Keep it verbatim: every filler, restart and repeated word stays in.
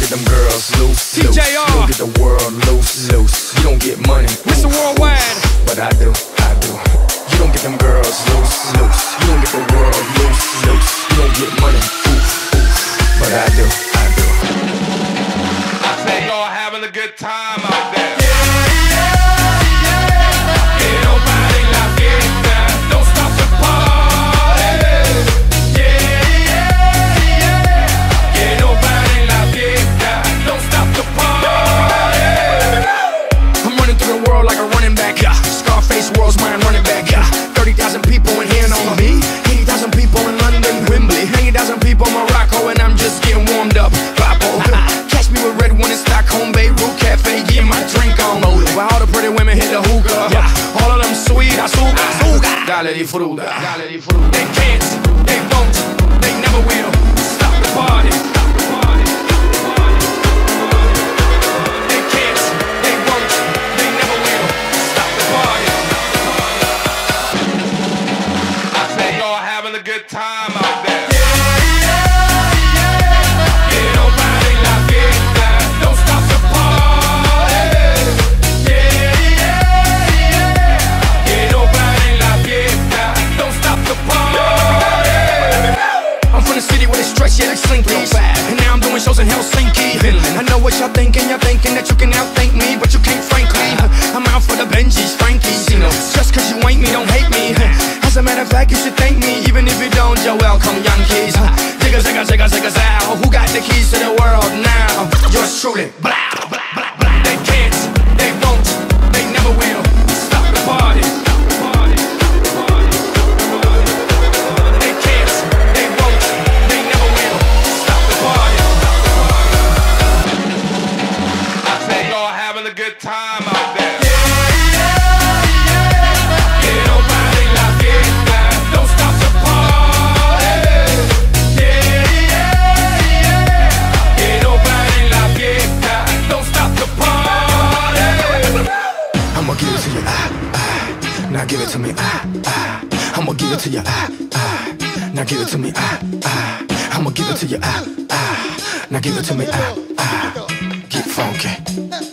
get them girls loose, T J R. loose. You don't get the world loose, loose. You don't get money, Mister oof, Worldwide. oof. But I do, I do. You don't get them girls loose, loose. You don't get the world loose, loose. You don't get money, oof, oof. But I do, I do. I say y'all having a good time out there. Dale di fruta, dale di fruta. They can't, they won't, they never will stop the party. They can't, they won't, they never will stop the party. I say y'all having a good time out there. And now I'm doing shows in Helsinki. I know what y'all thinking, y'all thinking that you can outthink me, but you can't frankly. I'm out for the Benjis, Frankies. Just cause you ain't me, don't hate me. As a matter of fact, you should thank me. Even if you don't, you're welcome, Yankees. Zigga, zigga, zigga, zigga, zow. Who got the keys to the world now? Yours truly. Blah, blah, blah, blah. They can't, they won't, they never will stop the party. Having a good time out there. I'ma give it to you, ah, ah. Now give it to me, ah, ah. I'ma give it to you, ah, ah. Now give it to me, ah, ah. I'ma give it to you, ah, ah. Now give it to me, ah, ah. Get funky.